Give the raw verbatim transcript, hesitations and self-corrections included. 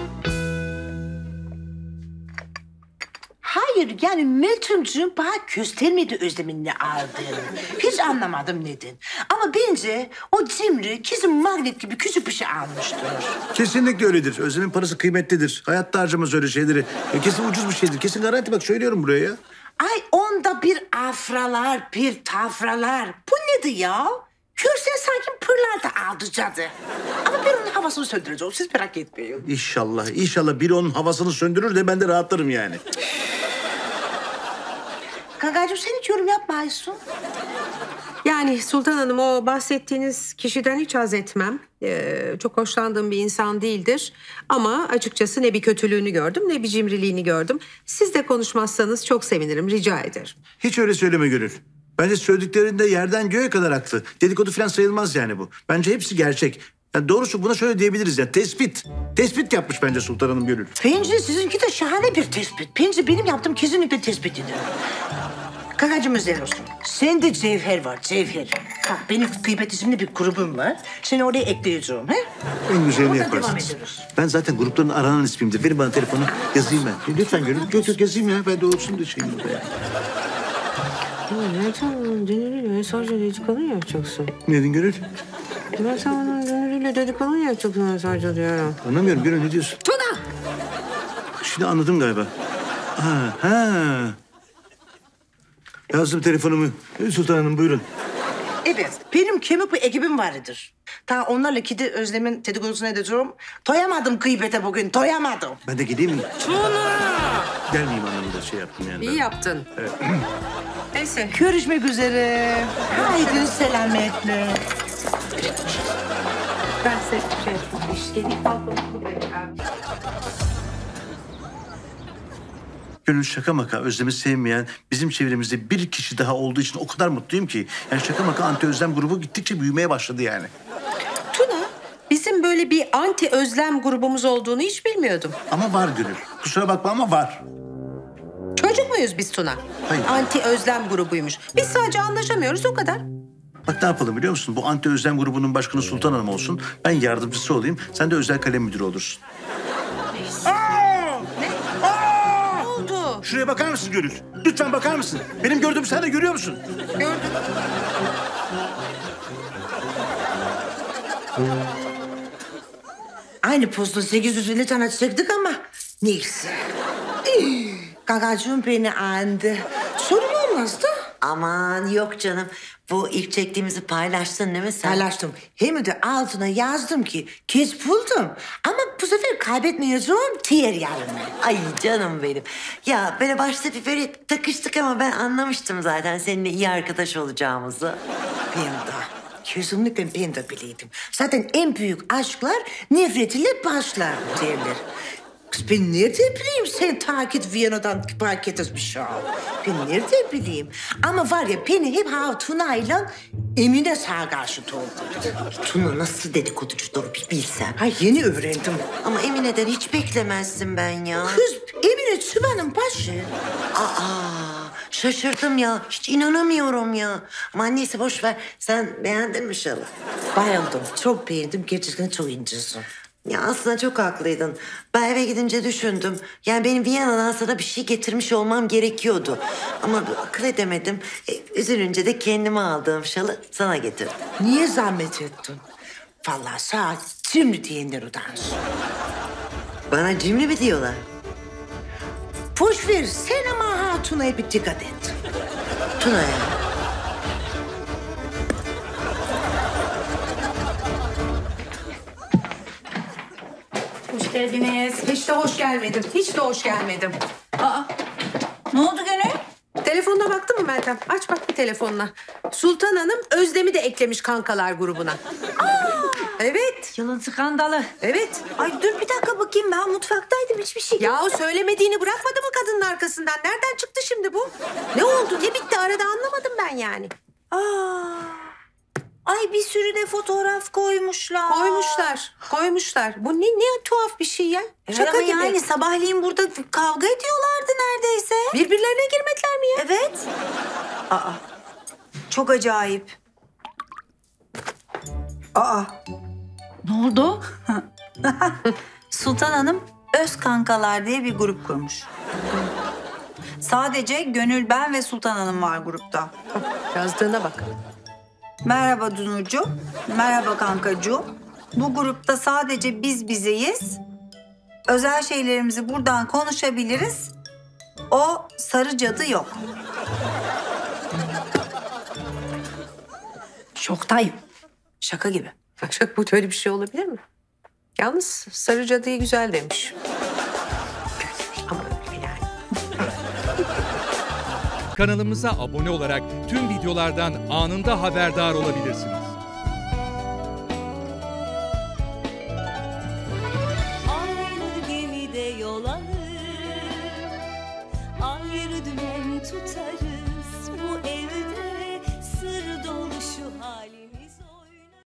Hayır, yani Meltemciğim bana göstermedi Özlem'in ne aldığını. Hiç anlamadım neden. Ama bence o cimri kesin magnet gibi küçük bir şey almıştır. Kesinlikle öyledir. Özlem'in parası kıymetlidir. Hayatta harcamaz öyle şeyleri. E, kesin ucuz bir şeydir. Kesin garanti, bak söylüyorum buraya ya. Ay onda bir afralar, bir tafralar. Bu nedir ya? Görsen sanki pırlanta aldı cadı. Ama ben onun havasını söndüreceğim. Siz merak etmeyin. İnşallah, inşallah biri onun havasını söndürür de ben de rahatlarım yani. Kankacığım sen hiç yorum yapmıyorsun. Yani Sultan Hanım, o bahsettiğiniz kişiden hiç haz etmem. Ee, çok hoşlandığım bir insan değildir. Ama açıkçası ne bir kötülüğünü gördüm ne bir cimriliğini gördüm. Siz de konuşmazsanız çok sevinirim, rica ederim. Hiç öyle söyleme Gönül. Bence söylediklerinde yerden göğe kadar haklı. Dedikodu falan sayılmaz yani bu. Bence hepsi gerçek. Yani doğrusu buna şöyle diyebiliriz ya. Tespit. Tespit yapmış bence Sultan Hanım Gönül. Bence sizinki de şahane bir tespit. Bence benim yaptığım kesinlikle tespitidir. Kankacığım özel olsun. Sende cevher var, cevher. Bak benim Gıybet isimli bir grubum var. Seni oraya ekleyeceğim, he? En güzelini Oradan yaparsın. devam ediyoruz. Ben zaten grupların aranan ismimdir. Verin bana telefonu, yazayım ben. Lütfen Gönül. Gök gök yazayım ya. Ben de olsun da şeyim burada ya. Meltem Dünür'üyle sadece dedikodu mu yapacaksın? Ne dedin Gönül? Meltem Dünür'üyle dedikodu mu yapacaksın sadece diyorum. Anlamıyorum Gönül, ne diyorsun? Tuna! Şimdi anladım galiba. Ha, ha. Yazdım telefonumu. Sultan Hanım buyurun. Evet, benim kemik bir ekibim vardır. Ta onlarla gidip Özlem'in dedikodusunu edeceğim. Doyamadım gıybete bugün, doyamadım. Ben de gideyim mi? Tuna! Gelmeyeyim anlamında şey yaptım yani. İyi ben. yaptın. Evet. Neyse. Görüşmek üzere. Haydi selametle. Ben size bir şey yapayım. Geleyim balkona. Gönül şaka maka Özlem'i sevmeyen bizim çevremizde bir kişi daha olduğu için o kadar mutluyum ki. Yani şaka maka anti özlem grubu gittikçe büyümeye başladı yani. Tuna, bizim böyle bir anti özlem grubumuz olduğunu hiç bilmiyordum. Ama var Gönül. Kusura bakma ama var. Çocuk muyuz biz Tuna? Hayır. Anti özlem grubuymuş. Biz sadece anlaşamıyoruz o kadar. Bak ne yapalım biliyor musun? Bu anti özlem grubunun başkanı Sultan Hanım olsun. Ben yardımcısı olayım. Sen de özel kalem müdürü olursun. Ne oldu? Şuraya bakar mısın Gönül? Lütfen bakar mısın? Benim gördüğümü sen de görüyor musun? Gördüm. Aynı posta sekiz yüz elli tane çektik ama neyse. Kankacığım beni andı. Sorun olmazdı. Aman yok canım. Bu ilk çektiğimizi paylaştın değil mi sen? Paylaştım. Hem de altına yazdım ki geç buldum. Ama bu sefer kaybetmeyeceğim diğer yarını. Ay canım benim. Ya böyle başta bir böyle takıştık ama ben anlamıştım zaten seninle iyi arkadaş olacağımızı. Ben de. Kesinlikle ben de biliyordum. Zaten en büyük aşklar nefretiyle başlar derler. Kız ben nereden bileyim sen takip Viyana'dan paket etmiş ya. Ben nereden bileyim? Ama var ya beni hep ha Tuna'yla Emine sağa karşı doldurdu. Tuna nasıl dedikoducudur bir bilsen. Ha yeni öğrendim. Ama Emine'den hiç beklemezsin ben ya. Kız Emine çıbanın başı. Aa, şaşırdım ya. Hiç inanamıyorum ya. Ama neyse boş ver. Sen beğendin mi şalı? Bayıldım. Çok beğendim. Gerçekten çok incesin. Ya aslında çok haklıydın. Ben eve gidince düşündüm. Yani benim Viyana'dan sana bir şey getirmiş olmam gerekiyordu. Ama akıl edemedim. E, üzülünce de kendime aldığım şalı sana getirdim. Niye zahmet ettin? Vallahi saat cimri diyenler utansın. Bana cimri mi diyorlar? Boş ver sen ama Hatuna'ya bir dikkat et. Tuna ya. Hoş geldiniz. Hiç de hoş gelmedim. Hiç de hoş gelmedim. Aa, ne oldu Gönül? Telefonuna baktın mı Meltem? Aç bak bir telefonuna. Sultan Hanım Özlem'i de eklemiş kankalar grubuna. Aa! Evet. Yılın skandalı. Evet. Ay dur bir dakika bakayım, ben mutfaktaydım, hiçbir şey. Ya o söylemediğini bırakmadı mı kadının arkasından? Nereden çıktı şimdi bu? Ne oldu? Ne bitti arada anlamadım ben yani. Aa, ay bir sürü de fotoğraf koymuşlar. Koymuşlar. Koymuşlar. Bu ne ne tuhaf bir şey ya. Şaka Şaka ama gibi. yani sabahleyin burada kavga ediyorlardı neredeyse. Birbirlerine girmediler mi ya? Evet. Aa, çok acayip. Aa. Ne oldu? Sultan Hanım Öz Kankalar diye bir grup kurmuş. Sadece Gönül, ben ve Sultan Hanım var grupta. Yazdığına bak. Merhaba Dunucu, merhaba Kankacu. Bu grupta sadece biz bizeyiz. Özel şeylerimizi buradan konuşabiliriz. O sarı cadı yok. Şoktayım. Şaka gibi. Başak, bu böyle bir şey olabilir mi? Yalnız sarı cadıyı güzel demiş. Ama öyle yani. Kanalımıza abone olarak tüm videolardan anında haberdar olabilirsiniz.